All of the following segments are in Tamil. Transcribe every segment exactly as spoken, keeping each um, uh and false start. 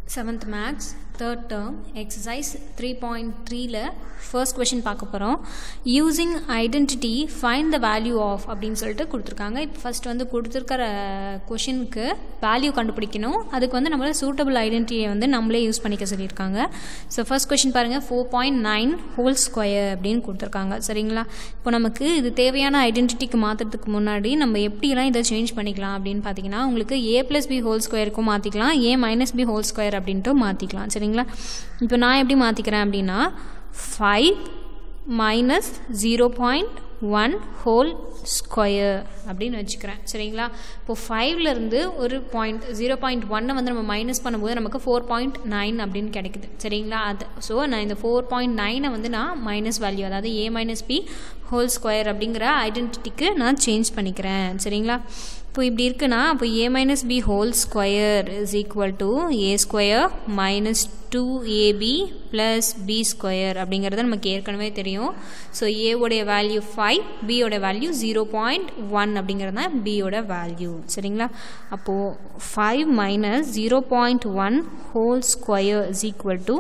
seventh Maths, third term, exercise three point three la first question பார்க்க போறோம். Using identity find the value of அப்படினு சொல்லிட்டு கொடுத்திருக்காங்க. இப்போ first வந்து கொடுத்திருக்கிற क्वेश्चनக்கு வேல்யூ கண்டுபிடிக்கணும். அதுக்கு வந்து நம்மள suitable identity வந்து நம்மளே யூஸ் பண்ணிக்க சொல்லிருக்காங்க. So first question பாருங்க four point nine whole square அப்படினு கொடுத்திருக்காங்க. சரிங்களா? இப்போ நமக்கு இது தேவையான ஐடென்டிட்டிக்கு மாத்துறதுக்கு முன்னாடி நம்ம எப்படி எல்லாம் இத சேஞ்ச் பண்ணிக்கலாம் அப்படினு பாத்தீங்கன்னா உங்களுக்கு a plus b whole square க்கு மாத்திக்கலாம் a minus b whole square அப்படினு மாத்திக்கலாம். சரிங்களா? இப்போ நான் எப்படி மாத்திக்கிறேன் அப்படினா five minus zero point one whole square அப்படினு வெச்சுக்கிறேன். சரிங்களா? இப்போ five ல இருந்து ஒரு point zero point one வந்து நம்ம மைனஸ் பண்ணும்போது நமக்கு four point nine அப்படினு கிடைக்குது. சரிங்களா? அது சோ நான் இந்த four point nine வந்து நான் மைனஸ் வேல்யூ அதாவது a minus b whole square அப்படிங்கற ஐடென்டிட்டிக்கு நான் சேஞ்ச் பண்ணிக்கிறேன். சரிங்களா? இப்போ இப்படி இருக்குனா அப்போ a minus b whole square is equal to a square minus two a b plus b square அப்படிங்கறது நமக்கு ஏற்கனவே தெரியும். சோ a உடைய வேல்யூ five, b உடைய வேல்யூ zero point one அப்படிங்கறது தான் b உடைய வேல்யூ. சரிங்களா? அப்போ five minus zero point one whole square is equal to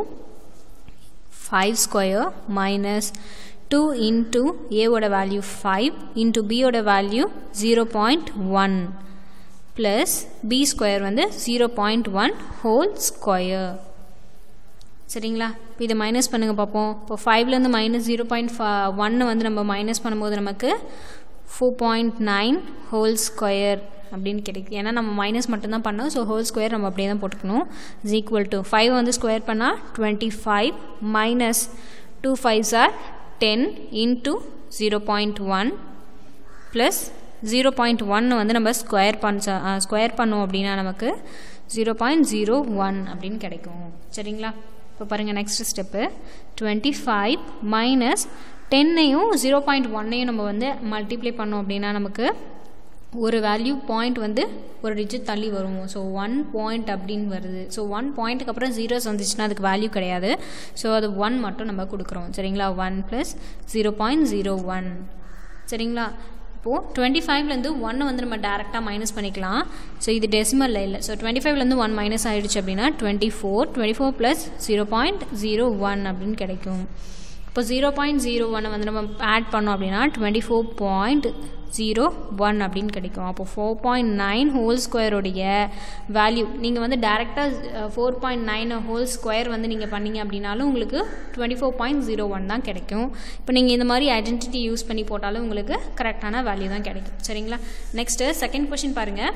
five square minus two into a oda value five into b oda value zero point one plus b square வந்து zero point one whole square. சரிங்களா? இப்போ இத மைனஸ் பண்ணுங்க பாப்போம். இப்போ five ல இருந்து minus zero point one வந்து நம்ம மைனஸ் பண்ணும்போது நமக்கு four point nine whole square அப்படினு கிடைக்கும். ஏனா நம்ம மைனஸ் மட்டும் தான் பண்ணோம். சோ whole square நம்ம அப்படியே தான் போட்டுக்கணும். is equal to five வந்து ஸ்கொயர் பண்ணா twenty-five minus two fives are ten into zero point one plus zero point one வந்து நம்ம ஸ்கொயர் பண்ண ஸ்கொயர் பண்ணோம் அப்படினா நமக்கு zero point zero one அப்படினு கிடைக்கும். சரிங்களா? இப்போ பாருங்க next step twenty-five minus ten ஐயும் zero point one ஐயும் நம்ம வந்து மல்டிப்ளை பண்ணோம் அப்படினா நமக்கு ஒரு வேல்யூ பாயிண்ட் வந்து ஒரு டிஜிட் தள்ளி வரும். ஸோ ஒன் பாயிண்ட் அப்படின்னு வருது. ஸோ ஒன் பாயிண்ட்டுக்கு அப்புறம் ஜீரோஸ் வந்துச்சுன்னா அதுக்கு வேல்யூ கிடையாது. ஸோ அது ஒன் மட்டும் நம்ம கொடுக்குறோம். சரிங்களா? One plus zero point zero one. சரிங்களா? இப்போது டுவெண்ட்டி ஃபைவ்லேருந்து ஒன்று வந்து நம்ம டேரெக்டாக மைனஸ் பண்ணிக்கலாம். ஸோ இது டெசிமலில் இல்லை. ஸோ டுவெண்ட்டி ஃபைவ்லேருந்து ஒன் மைனஸ் ஆகிடுச்சு அப்படின்னா twenty four twenty four plus zero point zero one அப்படின்னு கிடைக்கும். இப்போ ஜீரோ பாயிண்ட் ஜீரோ ஒன்னை வந்து நம்ம ஆட் பண்ணோம் அப்படின்னா twenty four point zero one அப்படின்னு கிடைக்கும். அப்போ ஃபோர் பாயிண்ட் நைன் ஹோல் ஸ்கொயருடைய வேல்யூ நீங்கள் வந்து டேரெக்டாக four point nine whole square வந்து நீங்கள் பண்ணீங்க அப்படின்னாலும் உங்களுக்கு twenty four point zero one தான் கிடைக்கும். இப்போ நீங்கள் இந்த மாதிரி ஐடென்டிட்டி யூஸ் பண்ணி போட்டாலும் உங்களுக்கு கரெக்டான வேல்யூ தான் கிடைக்கும். சரிங்களா? நெக்ஸ்ட்டு செகண்ட் கொஸ்டின் பாருங்கள்.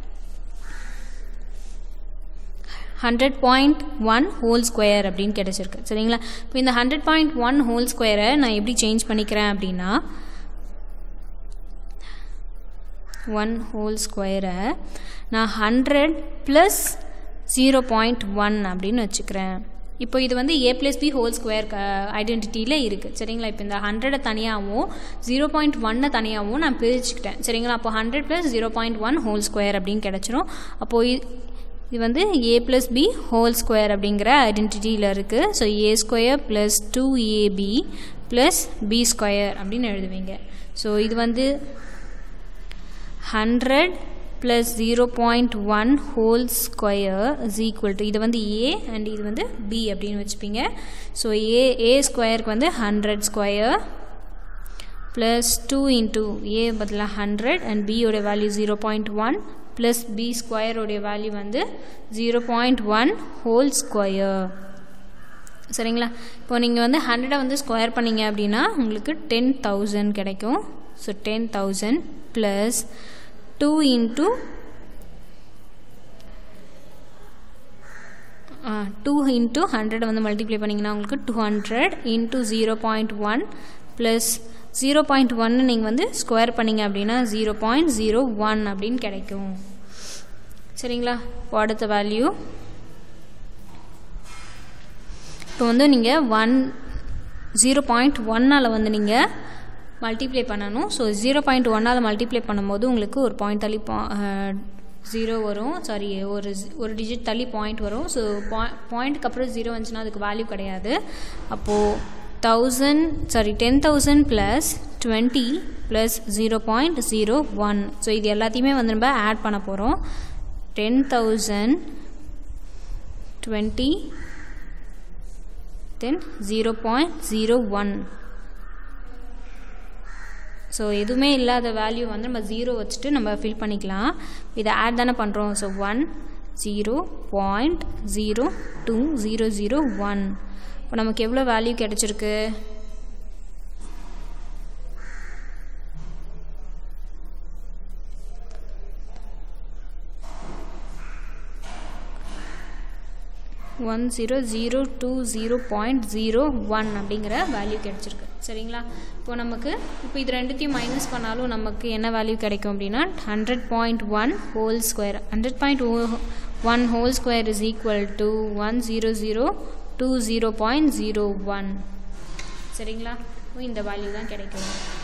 Hundred point one whole square அப்படின்னு கிடைச்சிருக்கு. சரிங்களா? இப்போ இந்த ஹண்ட்ரட் பாயிண்ட் ஒன் ஹோல் ஸ்கொயரை நான் எப்படி சேஞ்ச் பண்ணிக்கிறேன் அப்படின்னா ஒன் ஹோல் ஸ்கொயரை நான் hundred plus zero point one அப்படின்னு வச்சுக்கிறேன். இப்போ இது வந்து A plus B whole square ஐடென்டிட்டியில் இருக்குது. சரிங்களா? இப்போ இந்த ஹண்ட்ரடை தனியாகவும் ஜீரோ பாயிண்ட் ஒன்னை தனியாகவும் நான் பிரிச்சுக்கிட்டேன். சரிங்களா? அப்போ hundred plus zero point one whole square அப்படின்னு கிடச்சிரும். அப்போது இது வந்து a plus b whole square அப்படிங்கிற ஐடென்டிட்டியில் இருக்குது. So a square plus two a b plus b square அப்படின்னு எழுதுவீங்க. ஸோ இது வந்து hundred plus zero point one whole square is equal to இது வந்து a and இது வந்து b அப்படின்னு வச்சுப்பீங்க. ஸோ a a ஸ்கொயருக்கு வந்து hundred square plus two into a பதிலாக ஹண்ட்ரட் and b ஓட value zero point one plus b square உடைய வேல்யூ வந்து zero point one whole square. சரிங்களா? இப்போ நீங்கள் வந்து ஹண்ட்ரடை வந்து ஸ்கொயர் பண்ணீங்க அப்படின்னா உங்களுக்கு டென் தௌசண்ட் கிடைக்கும். So ten thousand plus two into two into hundred வந்து மல்டிப்ளை பண்ணிங்கன்னா உங்களுக்கு two hundred into zero point one plus zero point ஒன்று நீங்கள் வந்து ஸ்கொயர் பண்ணிங்க அப்படின்னா ஜீரோ பாயிண்ட் ஜீரோ ஒன் அப்படின்னு கிடைக்கும். சரிங்களா? இப்போ அடுத்த வேல்யூ இப்போ வந்து நீங்கள் ஒன் ஜீரோ பாயிண்ட் ஒன்னால் வந்து நீங்கள் மல்டிப்ளை பண்ணணும். ஸோ ஜீரோ பாயிண்ட் ஒன்னால் மல்டிப்ளை பண்ணும்போது உங்களுக்கு ஒரு பாயிண்ட் தள்ளி ஜீரோ வரும். சாரி ஒரு ஒரு டிஜிட் தள்ளி பாயிண்ட் வரும். ஸோ பாயிண்ட்டுக்கு அப்புறம் ஜீரோ வந்துச்சுன்னா அதுக்கு வேல்யூ கிடையாது. அப்போது thousand sorry ten thousand plus twenty plus zero point zero one. So இது எல்லாத்தையுமே வந்து நம்ம ஆட் பண்ண போகிறோம். ten thousand twenty, then zero point zero one. So எதுவுமே இல்லாத வேல்யூ வந்து நம்ம ஜீரோ வச்சுட்டு நம்ம ஃபில் பண்ணிக்கலாம். இதை ஆட் தானே பண்ணுறோம். So one zero point zero two zero zero one. இப்போ நமக்கு எவ்வளோ வேல்யூ கிடச்சிருக்கு? One zero zero two zero point zero one அப்படிங்கிற வேல்யூ கிடச்சிருக்கு. சரிங்களா? இப்போ நமக்கு இப்போ இது ரெண்டுத்தையும் மைனஸ் பண்ணாலும் நமக்கு என்ன வேல்யூ கிடைக்கும் அப்படின்னா hundred point one whole square. Hundred point one whole square is equal to one zero zero two zero point zero one. சரிங்களா? இந்த வேல்யூ தான் கிடைக்கும்.